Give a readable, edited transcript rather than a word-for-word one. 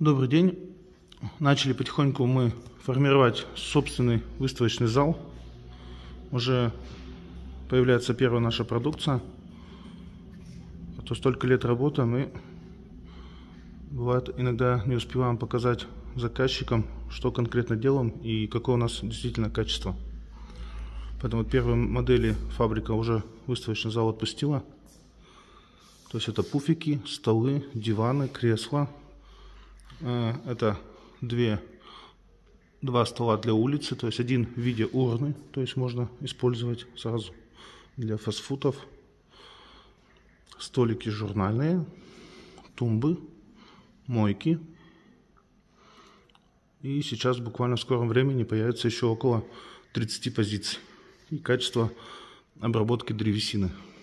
Добрый день. Начали потихоньку мы формировать собственный выставочный зал. Уже появляется первая наша продукция. А то столько лет работаем, и бывает иногда не успеваем показать заказчикам, что конкретно делаем и какое у нас действительно качество. Поэтому первые модели фабрика уже выставочный зал отпустила. То есть это пуфики, столы, диваны, кресла. Это два стола для улицы, то есть один в виде урны, то есть можно использовать сразу для фастфудов. Столики журнальные, тумбы, мойки. И сейчас буквально в скором времени появится еще около 30 позиций. И качество обработки древесины.